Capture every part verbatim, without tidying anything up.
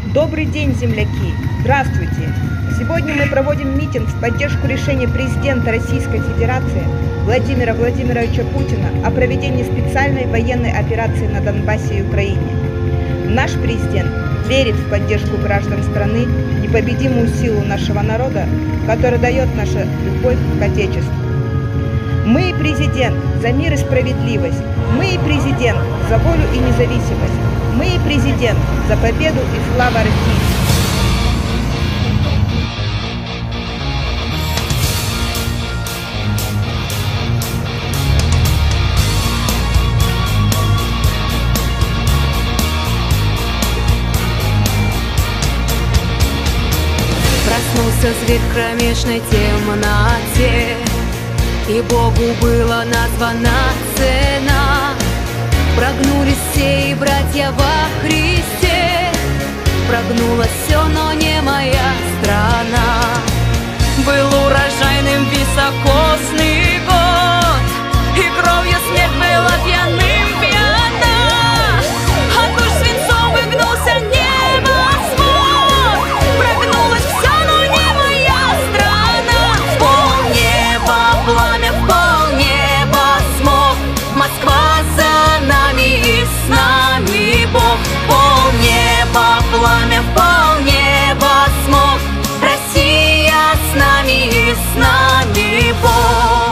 Добрый день, земляки! Здравствуйте! Сегодня мы проводим митинг в поддержку решения президента Российской Федерации Владимира Владимировича Путина о проведении специальной военной операции на Донбассе и Украине. Наш президент верит в поддержку граждан страны, непобедимую силу нашего народа, который дает наша любовь к Отечеству. Мы президент за мир и справедливость. Мы президент за волю и независимость. Мы президент за победу и славу России. Проснулся зверь в кромешной темноте, и Богу была названа цена. Прогнулись все и братья во Христе, прогнулось все, но не моя страна. Был урожайным високосный год, и кровью смерть была пьяным пьяна. От душ свинцовых гнулся небосвод, прогнулось все, но не моя страна. В полнеба пламя, в полнеба смог, Москва за нами и с нами Бог. В полнеба пламя, в полнеба смог, Россия с нами и с нами Бог.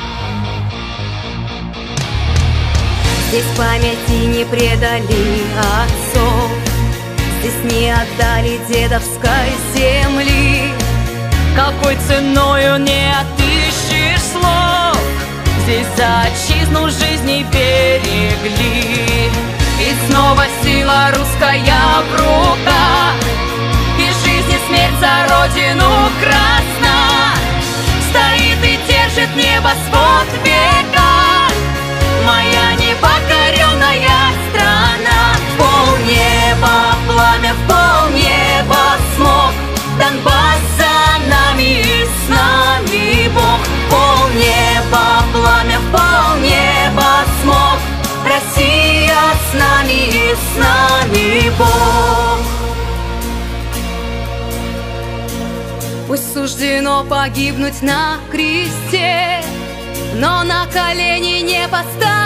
Здесь памяти не предали отцов, здесь не отдали дедовской земли. Какой ценою не отыщешь слов, здесь за отчизну жизни берегли. И снова сила русская в руках, и жизнь и смерть за родину красна. Стоит и держит небосвод в веках моя непокоренная страна. В полнеба пламя, в полнеба смог, Донбасс за нами и с нами Бог. В полнеба пламя, в полнеба смог, Россия с нами и с нами Бог. Пусть суждено погибнуть на кресте, но на колени не поставь.